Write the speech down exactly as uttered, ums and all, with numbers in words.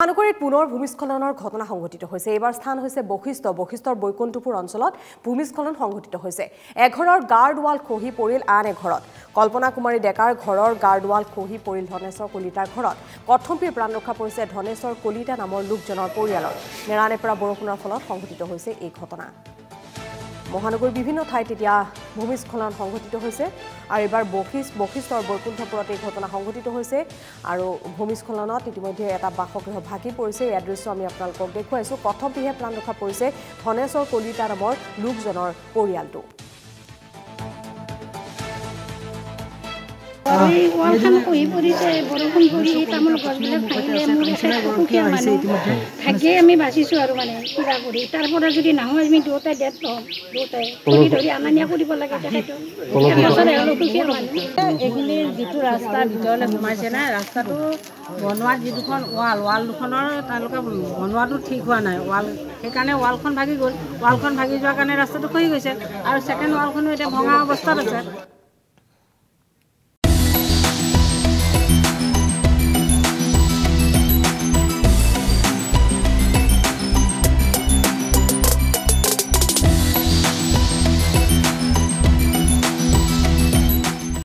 মহানগৰীত পুনৰ ভূমিস্খলনৰ ঘটনা সংঘটিত হৈছে। এইবাৰ স্থান হৈছে বশিষ্ঠ বশিষ্ঠৰ বৈকুণ্ঠপুৰ অঞ্চলত ভূমিস্খলন সংঘটিত হৈছে। এঘৰৰ গাৰ্ড ৱাল খহি পৰিল আন এঘৰত। কল্পনা কুমাৰী ডেকাৰ ঘৰৰ গাৰ্ড ৱাল খহি পৰিল ধনেশ্বৰ কলিতাৰ ঘৰত। কথম্পিৰ প্ৰাণ ৰক্ষা পৰিছে ধনেশ্বৰ কলিতা নামৰ লোকজনৰ পৰিয়ালৰ। নেৰানেপেৰা বৰষুণৰ ফলত সংঘটিত হৈছে এই ঘটনা। মহানগৰীৰ বিভিন্ন ঠাইত এতিয়া ভূমিস্খলন সংঘটিত হৈছে আৰু এইবাৰ বশিষ্ঠ বশিষ্ঠৰ বৈকুণ্ঠপুৰত এই ঘটনা সংঘটিত হৈছে আৰু ভূমিস্খলনত ইতিমধ্যে এটা বাসগৃহ ভাগি পৰিছে। এই দৃশ্য আমি আপোনালোকক দেখুৱাইছোঁ। কথম্পিহে প্ৰাণ ৰক্ষা পৰিছে ধনেশ্বৰ কলিতা নামৰ লোকজনৰ পৰিয়ালটো। ৱালখন খহি পৰিছে, বৰষুণ পৰি তামোল গছবিলাক ভাঙিলে। মোৰ এটা অসুখীয়া মানুহ, ভাগ্যে আমি বাচিছোঁ আৰু মানে কিবা কৰি। তাৰ পৰা যদি নহয় আমি দুয়োটাই ডেথ হ'ম, দুয়োটাই ধৰি ধৰি আনা নিয়া কৰিব লাগে। তেখেতক অসুখীয়া মানুহ। এইখিনি যিটো ৰাস্তাৰ ভিতৰলৈ সোমাইছে না, ৰাস্তাটো বনোৱাৰ যি দুখন ৱাল ৱাল দুখনৰ তেওঁলোকে বনোৱাটো ঠিক হোৱা নাই। ৱাল সেইকাৰণে ৱালখন ভাগি গ'ল। ৱালখন ভাগি যোৱাৰ কাৰণে ৰাস্তাটো খহি গৈছে আৰু ছেকেণ্ড ৱালখনো এতিয়া ভঙা অৱস্থাত আছে।